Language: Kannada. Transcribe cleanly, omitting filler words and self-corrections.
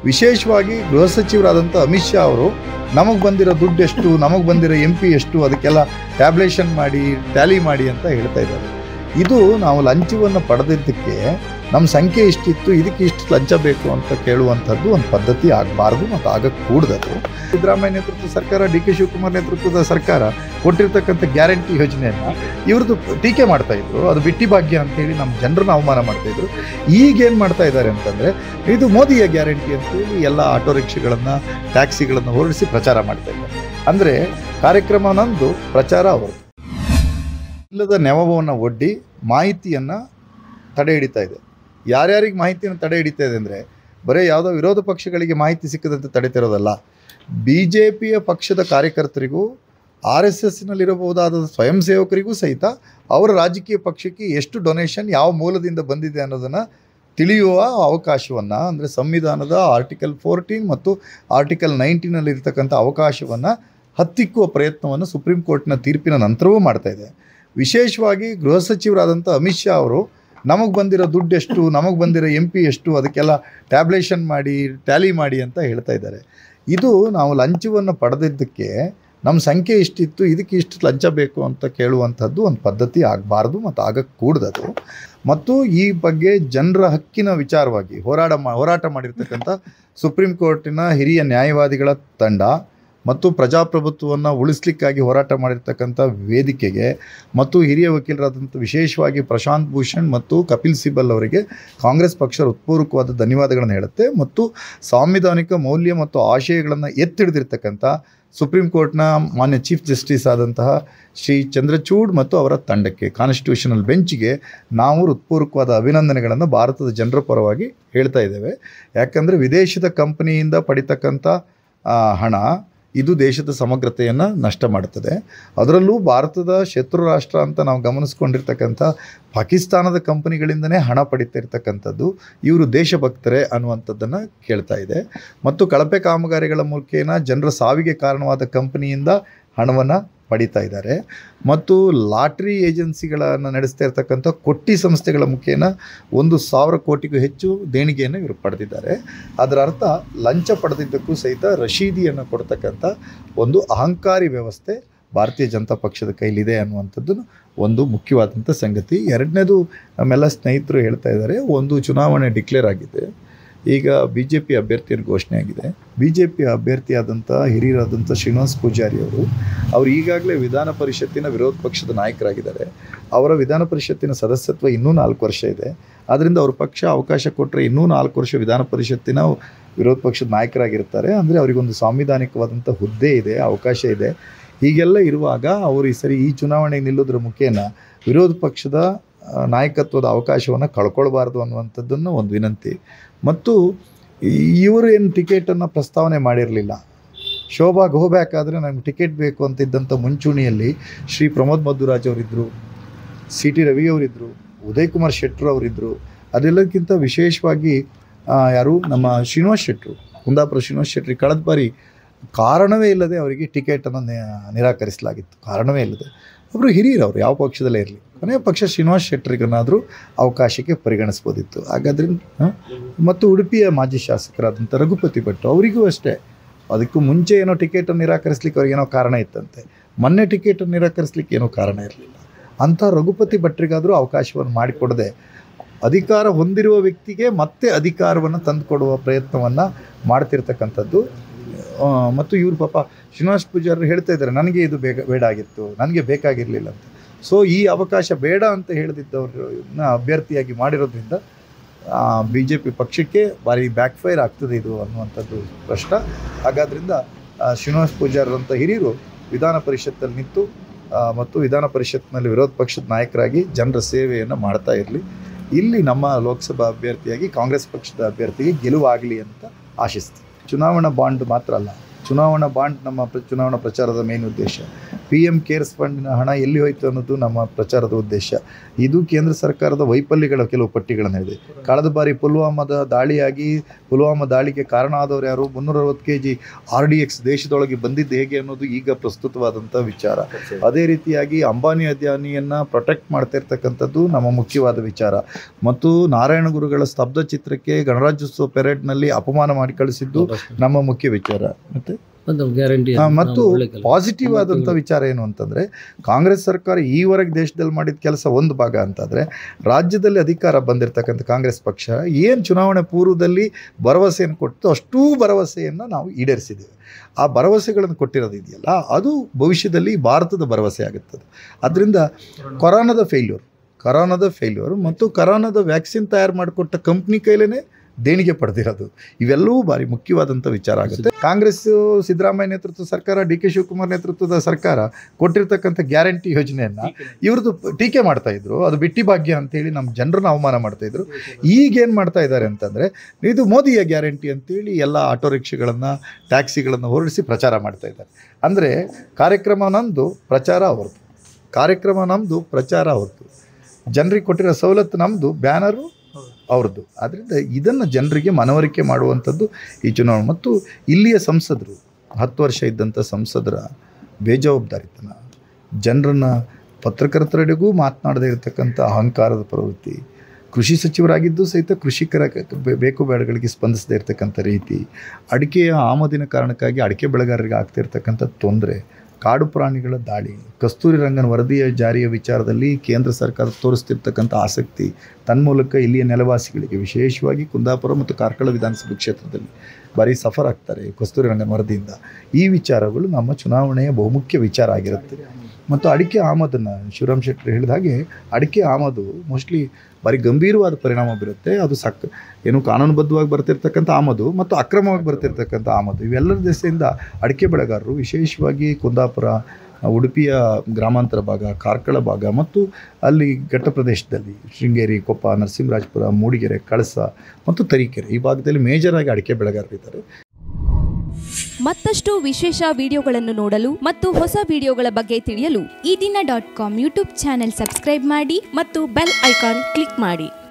ವಿಶೇಷವಾಗಿ ಗೃಹ ಸಚಿವರಾದಂಥ ಅಮಿತ್ ಶಾ ಅವರು ನಮಗೆ ಬಂದಿರೋ ದುಡ್ಡು ಎಷ್ಟು, ನಮಗೆ ಬಂದಿರೋ MP ಎಷ್ಟು, ಅದಕ್ಕೆಲ್ಲ ಟ್ಯಾಬ್ಲೇಷನ್ ಮಾಡಿ ಟ್ಯಾಲಿ ಮಾಡಿ ಅಂತ ಹೇಳ್ತಾ ಇದ್ದಾರೆ. ಇದು ನಾವು ಲಂಚವನ್ನು ಪಡೆದಿದ್ದಕ್ಕೆ ನಮ್ಮ ಸಂಖ್ಯೆ ಇಷ್ಟಿತ್ತು, ಇದಕ್ಕೆ ಇಷ್ಟು ಲಂಚ ಬೇಕು ಅಂತ ಕೇಳುವಂಥದ್ದು ಒಂದು ಪದ್ಧತಿ ಆಗಬಾರ್ದು ಮತ್ತು ಆಗಕ್ಕೆ ಕೂಡದು. ಸಿದ್ದರಾಮಯ್ಯ ನೇತೃತ್ವದ ಸರ್ಕಾರ, DK ಶಿವಕುಮಾರ್ ನೇತೃತ್ವದ ಸರ್ಕಾರ ಕೊಟ್ಟಿರ್ತಕ್ಕಂಥ ಗ್ಯಾರಂಟಿ ಯೋಜನೆಯನ್ನು ಇವ್ರದ್ದು ಟೀಕೆ ಮಾಡ್ತಾಯಿದ್ರು. ಅದು ಬಿಟ್ಟಿ ಭಾಗ್ಯ ಅಂತೇಳಿ ನಮ್ಮ ಜನರನ್ನ ಅವಮಾನ ಮಾಡ್ತಾಯಿದ್ರು. ಈಗೇನು ಮಾಡ್ತಾ ಇದ್ದಾರೆ ಅಂತಂದರೆ, ಇದು ಮೋದಿಯ ಗ್ಯಾರಂಟಿ ಅಂತೇಳಿ ಎಲ್ಲ ಆಟೋ ರಿಕ್ಷಾಗಳನ್ನು, ಟ್ಯಾಕ್ಸಿಗಳನ್ನು ಹೊರಡಿಸಿ ಪ್ರಚಾರ ಮಾಡ್ತಾ ಇದ್ದಾರೆ. ಅಂದರೆ ಕಾರ್ಯಕ್ರಮ ನಂದು, ಪ್ರಚಾರ ಅವ್ರದ್ದು. ಇಲ್ಲದ ನೆವವನ್ನು ಒಡ್ಡಿ ಮಾಹಿತಿಯನ್ನು ತಡೆ ಹಿಡಿತಾ ಇದೆ. ಯಾರ್ಯಾರಿಗೆ ಮಾಹಿತಿಯನ್ನು ತಡೆ ಹಿಡಿತಾ ಇದೆ ಅಂದರೆ, ಬರೀ ಯಾವುದೋ ವಿರೋಧ ಪಕ್ಷಗಳಿಗೆ ಮಾಹಿತಿ ಸಿಕ್ಕದಂತೆ ತಡೆತಿರೋದಲ್ಲ, BJPಯ ಪಕ್ಷದ ಕಾರ್ಯಕರ್ತರಿಗೂ RSSನಲ್ಲಿರಬಹುದಾದ ಸ್ವಯಂ ಸೇವಕರಿಗೂ ಸಹಿತ ಅವರ ರಾಜಕೀಯ ಪಕ್ಷಕ್ಕೆ ಎಷ್ಟು ಡೊನೇಷನ್ ಯಾವ ಮೂಲದಿಂದ ಬಂದಿದೆ ಅನ್ನೋದನ್ನು ತಿಳಿಯುವ ಅವಕಾಶವನ್ನು, ಅಂದರೆ ಸಂವಿಧಾನದ ಆರ್ಟಿಕಲ್ 14 ಮತ್ತು ಆರ್ಟಿಕಲ್ 19ನಲ್ಲಿರ್ತಕ್ಕಂಥ ಅವಕಾಶವನ್ನು ಹತ್ತಿಕ್ಕುವ ಪ್ರಯತ್ನವನ್ನು ಸುಪ್ರೀಂ ಕೋರ್ಟ್ನ ತೀರ್ಪಿನ ನಂತರವೂ ಮಾಡ್ತಾ ಇದೆ. ವಿಶೇಷವಾಗಿ ಗೃಹ ಸಚಿವರಾದಂಥ ಅಮಿತ್ ಶಾ ಅವರು ನಮಗೆ ಬಂದಿರೋ ದುಡ್ಡು ಎಷ್ಟು, ನಮಗೆ ಬಂದಿರೋ MP ಎಷ್ಟು, ಅದಕ್ಕೆಲ್ಲ ಟ್ಯಾಬ್ಲೇಷನ್ ಮಾಡಿ ಟ್ಯಾಲಿ ಮಾಡಿ ಅಂತ ಹೇಳ್ತಾ ಇದ್ದಾರೆ. ಇದು ನಾವು ಲಂಚವನ್ನು ಪಡೆದಿದ್ದಕ್ಕೆ ನಮ್ಮ ಸಂಖ್ಯೆ ಇಷ್ಟಿತ್ತು, ಇದಕ್ಕೆ ಇಷ್ಟು ಲಂಚ ಬೇಕು ಅಂತ ಕೇಳುವಂಥದ್ದು ಒಂದು ಪದ್ಧತಿ ಆಗಬಾರ್ದು ಮತ್ತು ಆಗಕ್ಕೆ ಕೂಡದು. ಮತ್ತು ಈ ಬಗ್ಗೆ ಜನರ ಹಕ್ಕಿನ ವಿಚಾರವಾಗಿ ಹೋರಾಟ ಮಾಡಿರ್ತಕ್ಕಂಥ ಸುಪ್ರೀಂ ಕೋರ್ಟಿನ ಹಿರಿಯ ನ್ಯಾಯವಾದಿಗಳ ತಂಡ ಮತ್ತು ಪ್ರಜಾಪ್ರಭುತ್ವವನ್ನು ಉಳಿಸ್ಲಿಕ್ಕಾಗಿ ಹೋರಾಟ ಮಾಡಿರ್ತಕ್ಕಂಥ ವೇದಿಕೆಗೆ ಮತ್ತು ಹಿರಿಯ ವಕೀಲರಾದಂಥ ವಿಶೇಷವಾಗಿ ಪ್ರಶಾಂತ್ ಭೂಷಣ್ ಮತ್ತು ಕಪಿಲ್ ಸಿಬಲ್ ಅವರಿಗೆ ಕಾಂಗ್ರೆಸ್ ಪಕ್ಷ ಹೃತ್ಪೂರ್ವಕವಾದ ಧನ್ಯವಾದಗಳನ್ನು ಹೇಳುತ್ತೆ. ಮತ್ತು ಸಾಂವಿಧಾನಿಕ ಮೌಲ್ಯ ಮತ್ತು ಆಶಯಗಳನ್ನು ಎತ್ತಿಡಿದಿರ್ತಕ್ಕಂಥ ಸುಪ್ರೀಂ ಕೋರ್ಟ್ನ ಮಾನ್ಯ ಚೀಫ್ ಜಸ್ಟಿಸ್ ಆದಂತಹ ಶ್ರೀ ಚಂದ್ರಚೂಡ್ ಮತ್ತು ಅವರ ತಂಡಕ್ಕೆ, ಕಾನ್ಸ್ಟಿಟ್ಯೂಷನಲ್ ಬೆಂಚ್ಗೆ ನಾವು ಹೃತ್ಪೂರ್ವಕವಾದ ಅಭಿನಂದನೆಗಳನ್ನು ಭಾರತದ ಜನರ ಪರವಾಗಿ ಹೇಳ್ತಾ ಇದ್ದೇವೆ. ಯಾಕಂದರೆ ವಿದೇಶದ ಕಂಪನಿಯಿಂದ ಪಡಿತಕ್ಕಂಥ ಹಣ ಇದು ದೇಶದ ಸಮಗ್ರತೆಯನ್ನು ನಷ್ಟ ಮಾಡುತ್ತದೆ. ಅದರಲ್ಲೂ ಭಾರತದ ಶತ್ರು ರಾಷ್ಟ್ರ ಅಂತ ನಾವು ಗಮನಿಸ್ಕೊಂಡಿರ್ತಕ್ಕಂಥ ಪಾಕಿಸ್ತಾನದ ಕಂಪನಿಗಳಿಂದನೇ ಹಣ ಪಡಿತಾ ಇರ್ತಕ್ಕಂಥದ್ದು ಇವರು ದೇಶಭಕ್ತರೇ ಅನ್ನುವಂಥದ್ದನ್ನು ಕೇಳ್ತಾ ಇದೆ. ಮತ್ತು ಕಳಪೆ ಕಾಮಗಾರಿಗಳ ಮೂಲಕ ಜನರ ಸಾವಿಗೆ ಕಾರಣವಾದ ಕಂಪನಿಯಿಂದ ಹಣವನ್ನು ಪಡಿತಾ ಇದ್ದಾರೆ. ಮತ್ತು ಲಾಟ್ರಿ ಏಜೆನ್ಸಿಗಳನ್ನು ನಡೆಸ್ತಾ ಇರ್ತಕ್ಕಂಥ ಕೊಟ್ಟಿ ಸಂಸ್ಥೆಗಳ ಮುಖೇನ 1,000 ಕೋಟಿಗೂ ಹೆಚ್ಚು ದೇಣಿಗೆಯನ್ನು ಇವರು ಪಡೆದಿದ್ದಾರೆ. ಅದರ ಅರ್ಥ ಲಂಚ ಪಡೆದಿದ್ದಕ್ಕೂ ಸಹಿತ ರಶೀದಿಯನ್ನು ಕೊಡ್ತಕ್ಕಂಥ ಒಂದು ಅಹಂಕಾರಿ ವ್ಯವಸ್ಥೆ ಭಾರತೀಯ ಜನತಾ ಪಕ್ಷದ ಕೈಲಿದೆ ಅನ್ನುವಂಥದ್ದು ಒಂದು ಮುಖ್ಯವಾದಂಥ ಸಂಗತಿ. ಎರಡನೇದು, ನಮ್ಮೆಲ್ಲ ಸ್ನೇಹಿತರು ಹೇಳ್ತಾ ಇದ್ದಾರೆ, ಒಂದು ಚುನಾವಣೆ ಡಿಕ್ಲೇರ್ ಆಗಿದೆ, ಈಗ BJP ಅಭ್ಯರ್ಥಿಯನ್ನು ಘೋಷಣೆ ಆಗಿದೆ. BJP ಅಭ್ಯರ್ಥಿಯಾದಂಥ ಹಿರಿಯರಾದಂಥ ಶ್ರೀನಿವಾಸ್ ಪೂಜಾರಿ ಅವರು ಈಗಾಗಲೇ ವಿಧಾನ ಪರಿಷತ್ತಿನ ವಿರೋಧ ಪಕ್ಷದ ನಾಯಕರಾಗಿದ್ದಾರೆ. ಅವರ ವಿಧಾನ ಪರಿಷತ್ತಿನ ಸದಸ್ಯತ್ವ ಇನ್ನೂ 4 ವರ್ಷ ಇದೆ. ಆದ್ದರಿಂದ ಅವ್ರ ಪಕ್ಷ ಅವಕಾಶ ಕೊಟ್ಟರೆ ಇನ್ನೂ 4 ವರ್ಷ ವಿಧಾನ ಪರಿಷತ್ತಿನ ವಿರೋಧ ಪಕ್ಷದ ನಾಯಕರಾಗಿರ್ತಾರೆ. ಅಂದರೆ ಅವರಿಗೊಂದು ಸಾಂವಿಧಾನಿಕವಾದಂಥ ಹುದ್ದೆ ಇದೆ, ಅವಕಾಶ ಇದೆ. ಹೀಗೆಲ್ಲ ಇರುವಾಗ ಅವರು ಈ ಸರಿ ಈ ಚುನಾವಣೆಗೆ ನಿಲ್ಲೋದ್ರ ಮುಖೇನ ವಿರೋಧ ಪಕ್ಷದ ನಾಯಕತ್ವದ ಅವಕಾಶವನ್ನು ಕಳ್ಕೊಳ್ಬಾರ್ದು ಅನ್ನುವಂಥದ್ದನ್ನು ಒಂದು ವಿನಂತಿ. ಮತ್ತು ಇವರು ಏನು ಟಿಕೆಟನ್ನು ಪ್ರಸ್ತಾವನೆ ಮಾಡಿರಲಿಲ್ಲ. ಶೋಭಾ ಗೋಬ್ಯಾಕಾದರೆ ನನಗೆ ಟಿಕೆಟ್ ಬೇಕು ಅಂತಿದ್ದಂಥ ಮುಂಚೂಣಿಯಲ್ಲಿ ಶ್ರೀ ಪ್ರಮೋದ್ ಮಧ್ವರಾಜ್ ಅವರಿದ್ದರು, CT ರವಿ ಅವರಿದ್ದರು, ಉದಯ್ ಕುಮಾರ್ ಶೆಟ್ಟರು ಅವರಿದ್ದರು. ಅದೆಲ್ಲಕ್ಕಿಂತ ವಿಶೇಷವಾಗಿ ಯಾರು ನಮ್ಮ ಶ್ರೀನಿವಾಸ್ ಶೆಟ್ಟರು, ಕುಂದಾಪುರ ಶ್ರೀನಿವಾಸ್ ಶೆಟ್ಟರು ಕಳೆದ ಬಾರಿ ಕಾರಣವೇ ಇಲ್ಲದೆ ಅವರಿಗೆ ಟಿಕೆಟನ್ನು ನಿರಾಕರಿಸಲಾಗಿತ್ತು. ಕಾರಣವೇ ಇಲ್ಲದೆ ಒಬ್ಬರು ಹಿರಿಯರವರು ಯಾವ ಪಕ್ಷದಲ್ಲೇ ಇರಲಿ, ಕೊನೆಯ ಪಕ್ಷ ಶ್ರೀನಿವಾಸ್ ಶೆಟ್ಟರಿಗನ್ನಾದರೂ ಅವಕಾಶಕ್ಕೆ ಪರಿಗಣಿಸ್ಬೋದಿತ್ತು. ಹಾಗಾದ್ರಿಂದ ಮತ್ತು ಉಡುಪಿಯ ಮಾಜಿ ಶಾಸಕರಾದಂಥ ರಘುಪತಿ ಭಟ್ ಅವರಿಗೂ ಅಷ್ಟೇ, ಅದಕ್ಕೂ ಮುಂಚೆ ಏನೋ ಟಿಕೆಟನ್ನು ನಿರಾಕರಿಸ್ಲಿಕ್ಕೆ ಅವ್ರಿಗೇನೋ ಕಾರಣ ಇತ್ತಂತೆ, ಮೊನ್ನೆ ಟಿಕೆಟನ್ನು ನಿರಾಕರಿಸ್ಲಿಕ್ಕೆ ಏನೋ ಕಾರಣ ಇರಲಿಲ್ಲ. ಅಂಥ ರಘುಪತಿ ಭಟ್ರಿಗಾದರೂ ಅವಕಾಶವನ್ನು ಮಾಡಿಕೊಡದೆ ಅಧಿಕಾರ ಹೊಂದಿರುವ ವ್ಯಕ್ತಿಗೆ ಮತ್ತೆ ಅಧಿಕಾರವನ್ನು ತಂದುಕೊಡುವ ಪ್ರಯತ್ನವನ್ನು ಮಾಡ್ತಿರ್ತಕ್ಕಂಥದ್ದು. ಮತ್ತು ಇವರು ಪಾಪ ಶ್ರೀನಿವಾಸ್ ಪೂಜಾರಿ ಹೇಳ್ತಾ ಇದ್ದಾರೆ, ನನಗೆ ಇದು ಬೇಡ ಆಗಿತ್ತು, ನನಗೆ ಬೇಕಾಗಿರಲಿಲ್ಲ ಅಂತ. ಸೊ ಈ ಅವಕಾಶ ಬೇಡ ಅಂತ ಹೇಳಿದ್ದವ್ರನ್ನ ಅಭ್ಯರ್ಥಿಯಾಗಿ ಮಾಡಿರೋದ್ರಿಂದ BJP ಪಕ್ಷಕ್ಕೆ ಭಾರಿ ಬ್ಯಾಕ್ಫೈರ್ ಆಗ್ತದೆ ಇದು ಅನ್ನುವಂಥದ್ದು ಪ್ರಶ್ನ. ಹಾಗಾದ್ರಿಂದ ಶ್ರೀನಿವಾಸ್ ಪೂಜಾರಂಥ ಹಿರಿಯರು ವಿಧಾನ ಪರಿಷತ್ತಲ್ಲಿ ನಿಂತು ಮತ್ತು ವಿಧಾನ ಪರಿಷತ್ನಲ್ಲಿ ವಿರೋಧ ಪಕ್ಷದ ನಾಯಕರಾಗಿ ಜನರ ಸೇವೆಯನ್ನು ಮಾಡ್ತಾ ಇರಲಿ. ಇಲ್ಲಿ ನಮ್ಮ ಲೋಕಸಭಾ ಅಭ್ಯರ್ಥಿಯಾಗಿ ಕಾಂಗ್ರೆಸ್ ಪಕ್ಷದ ಅಭ್ಯರ್ಥಿಗೆ ಗೆಲುವಾಗಲಿ ಅಂತ ಆಶಿಸ್ತೀವಿ. ಚುನಾವಣಾ ಬಾಂಡ್ ಮಾತ್ರ ಅಲ್ಲ, ಚುನಾವಣಾ ಬಾಂಡ್ ನಮ್ಮ ಚುನಾವಣಾ ಪ್ರಚಾರದ ಮೇನ್ ಉದ್ದೇಶ. PM ಕೇರ್ಸ್ ಫಂಡಿನ ಹಣ ಎಲ್ಲಿ ಹೋಯಿತು ಅನ್ನೋದು ನಮ್ಮ ಪ್ರಚಾರದ ಉದ್ದೇಶ. ಇದು ಕೇಂದ್ರ ಸರ್ಕಾರದ ವೈಫಲ್ಯಗಳ ಕೆಲವು ಪಟ್ಟಿಗಳನ್ನು ಹೇಳಿದೆ. ಕಳೆದ ಬಾರಿ ಪುಲ್ವಾಮಾ ದಾಳಿಗೆ ಕಾರಣ ಆದವರು ಯಾರು, 360 kg RDX ದೇಶದೊಳಗೆ ಬಂದಿದ್ದು ಹೇಗೆ ಅನ್ನೋದು ಈಗ ಪ್ರಸ್ತುತವಾದಂಥ ವಿಚಾರ. ಅದೇ ರೀತಿಯಾಗಿ ಅಂಬಾನಿ ಅದಾನಿಯನ್ನು ಪ್ರೊಟೆಕ್ಟ್ ಮಾಡ್ತಾ ಇರ್ತಕ್ಕಂಥದ್ದು ನಮ್ಮ ಮುಖ್ಯವಾದ ವಿಚಾರ. ಮತ್ತು ನಾರಾಯಣ ಗುರುಗಳ ಸ್ತಬ್ಧ ಚಿತ್ರಕ್ಕೆ ಗಣರಾಜ್ಯೋತ್ಸವ ಪೆರೇಡ್ನಲ್ಲಿ ಅಪಮಾನ ಮಾಡಿ ಕಳಿಸಿದ್ದು ನಮ್ಮ ಮುಖ್ಯ ವಿಚಾರ. ಮತ್ತು ಪಾಸಿಟಿವ್ ಆದಂಥ ವಿಚಾರ ಏನು ಅಂತಂದರೆ, ಕಾಂಗ್ರೆಸ್ ಸರ್ಕಾರ ಈವರೆಗೆ ದೇಶದಲ್ಲಿ ಮಾಡಿದ ಕೆಲಸ ಒಂದು ಭಾಗ ಅಂತಂದರೆ, ರಾಜ್ಯದಲ್ಲಿ ಅಧಿಕಾರ ಬಂದಿರತಕ್ಕಂಥ ಕಾಂಗ್ರೆಸ್ ಪಕ್ಷ ಏನು ಚುನಾವಣೆ ಪೂರ್ವದಲ್ಲಿ ಭರವಸೆಯನ್ನು ಕೊಟ್ಟು ಅಷ್ಟೂ ಭರವಸೆಯನ್ನು ನಾವು ಈಡೇರಿಸಿದ್ದೇವೆ. ಆ ಭರವಸೆಗಳನ್ನು ಕೊಟ್ಟಿರೋದು ಇದೆಯಲ್ಲ, ಅದು ಭವಿಷ್ಯದಲ್ಲಿ ಭಾರತದ ಭರವಸೆ ಆಗುತ್ತದೆ. ಅದರಿಂದ ಕೊರೋನಾದ ಫೇಲ್ಯೂರ್ ಮತ್ತು ಕೊರೋನಾದ ವ್ಯಾಕ್ಸಿನ್ ತಯಾರು ಮಾಡಿಕೊಟ್ಟ ಕಂಪ್ನಿ ಕೈಲೇ ದೇಣಿಗೆ ಪಡೆದಿರೋದು, ಇವೆಲ್ಲವೂ ಭಾರಿ ಮುಖ್ಯವಾದಂಥ ವಿಚಾರ ಆಗುತ್ತೆ. ಕಾಂಗ್ರೆಸ್ ಸಿದ್ದರಾಮಯ್ಯ ನೇತೃತ್ವದ ಸರ್ಕಾರ, DK ಶಿವಕುಮಾರ್ ನೇತೃತ್ವದ ಸರ್ಕಾರ ಕೊಟ್ಟಿರ್ತಕ್ಕಂಥ ಗ್ಯಾರಂಟಿ ಯೋಜನೆಯನ್ನು ಇವ್ರದ್ದು ಟೀಕೆ ಮಾಡ್ತಾಯಿದ್ರು. ಅದು ಬಿಟ್ಟಿ ಭಾಗ್ಯ ಅಂತೇಳಿ ನಮ್ಮ ಜನರನ್ನ ಅವಮಾನ ಮಾಡ್ತಾಯಿದ್ರು. ಈಗೇನು ಮಾಡ್ತಾ ಇದ್ದಾರೆ ಅಂತಂದರೆ, ಇದು ಮೋದಿಯ ಗ್ಯಾರಂಟಿ ಅಂತೇಳಿ ಎಲ್ಲ ಆಟೋ ರಿಕ್ಷಾಗಳನ್ನು, ಟ್ಯಾಕ್ಸಿಗಳನ್ನು ಹೊರಡಿಸಿ ಪ್ರಚಾರ ಮಾಡ್ತಾ ಇದ್ದಾರೆ. ಅಂದರೆ ಕಾರ್ಯಕ್ರಮ ನಮ್ಮದು, ಪ್ರಚಾರ ಅವ್ರದ್ದು. ಜನರಿಗೆ ಕೊಟ್ಟಿರೋ ಸವಲತ್ತು ನಮ್ಮದು, ಬ್ಯಾನರು ಅವ್ರದ್ದು. ಆದ್ದರಿಂದ ಇದನ್ನು ಜನರಿಗೆ ಮನವರಿಕೆ ಮಾಡುವಂಥದ್ದು ಈ ಚುನಾವಣೆ. ಮತ್ತು ಇಲ್ಲಿಯ ಸಂಸದರು, 10 ವರ್ಷ ಇದ್ದಂಥ ಸಂಸದರ ಬೇಜವಾಬ್ದಾರಿತನ, ಜನರನ್ನು ಪತ್ರಕರ್ತರೆಡೆಗೂ ಮಾತನಾಡದೇ ಇರತಕ್ಕಂಥ ಅಹಂಕಾರದ ಪ್ರವೃತ್ತಿ, ಕೃಷಿ ಸಚಿವರಾಗಿದ್ದು ಸಹಿತ ಕೃಷಿಕರ ಬೇಕು ಬೇಡಗಳಿಗೆ ಸ್ಪಂದಿಸದೇ ಇರತಕ್ಕಂಥ ರೀತಿ, ಅಡಿಕೆಯ ಆಮದಿನ ಕಾರಣಕ್ಕಾಗಿ ಅಡಿಕೆ ಬೆಳೆಗಾರರಿಗೆ ಆಗ್ತಿರ್ತಕ್ಕಂಥ ತೊಂದರೆ, ಕಾಡು ಪ್ರಾಣಿಗಳ ದಾಳಿ, ಕಸ್ತೂರಿ ರಂಗನ್ ವರದಿಯ ಜಾರಿಯ ವಿಚಾರದಲ್ಲಿ ಕೇಂದ್ರ ಸರ್ಕಾರ ತೋರಿಸ್ತಿರ್ತಕ್ಕಂಥ ಆಸಕ್ತಿ, ತನ್ಮೂಲಕ ಇಲ್ಲಿಯ ನೆಲವಾಸಿಗಳಿಗೆ, ವಿಶೇಷವಾಗಿ ಕುಂದಾಪುರ ಮತ್ತು ಕಾರ್ಕಳ ವಿಧಾನಸಭಾ ಕ್ಷೇತ್ರದಲ್ಲಿ ಭಾರಿ ಸಫರ್ ಆಗ್ತಾರೆ ಕಸ್ತೂರಿ ರಂಗನ್ ವರದಿಯಿಂದ. ಈ ವಿಚಾರಗಳು ನಮ್ಮ ಚುನಾವಣೆಯ ಬಹುಮುಖ್ಯ ವಿಚಾರ ಆಗಿರುತ್ತೆ. ಮತ್ತು ಅಡಿಕೆ ಆಮದನ್ನು ಶಿವರಾಮ್ ಶೆಟ್ಟರ್ ಹೇಳಿದ ಹಾಗೆ, ಅಡಿಕೆ ಆಮದು ಮೋಸ್ಟ್ಲಿ ಭಾರಿ ಗಂಭೀರವಾದ ಪರಿಣಾಮ ಬೀರುತ್ತೆ. ಅದು ಏನು ಕಾನೂನುಬದ್ಧವಾಗಿ ಬರ್ತಿರ್ತಕ್ಕಂಥ ಆಮದು ಮತ್ತು ಅಕ್ರಮವಾಗಿ ಬರ್ತಿರ್ತಕ್ಕಂಥ ಆಮದು, ಇವೆಲ್ಲರ ದೆಸೆಯಿಂದ ಅಡಿಕೆ ಬೆಳೆಗಾರರು, ವಿಶೇಷವಾಗಿ ಕುಂದಾಪುರ, ಉಡುಪಿಯ ಗ್ರಾಮಾಂತರ ಭಾಗ, ಕಾರ್ಕಳ ಭಾಗ ಮತ್ತು ಅಲ್ಲಿ ಘಟ್ಟ ಪ್ರದೇಶದಲ್ಲಿ ಶೃಂಗೇರಿ, ಕೊಪ್ಪ, ನರಸಿಂಹರಾಜಪುರ, ಮೂಡಿಗೆರೆ, ಕಳಸ ಮತ್ತು ತರೀಕೆರೆ ಈ ಭಾಗದಲ್ಲಿ ಮೇಜರಾಗಿ ಅಡಿಕೆ ಬೆಳೆಗಾರರಿದ್ದಾರೆ. ಮತ್ತಷ್ಟು ವಿಶೇಷ ವಿಡಿಯೋಗಳನ್ನು ನೋಡಲು ಮತ್ತು ಹೊಸ ವಿಡಿಯೋಗಳ ಬಗ್ಗೆ ತಿಳಿಯಲು EDina.com ಯೂಟ್ಯೂಬ್ ಚಾನೆಲ್ ಸಬ್ಸ್ಕ್ರೈಬ್ ಮಾಡಿ ಮತ್ತು ಬೆಲ್ ಐಕಾನ್ ಕ್ಲಿಕ್ ಮಾಡಿ.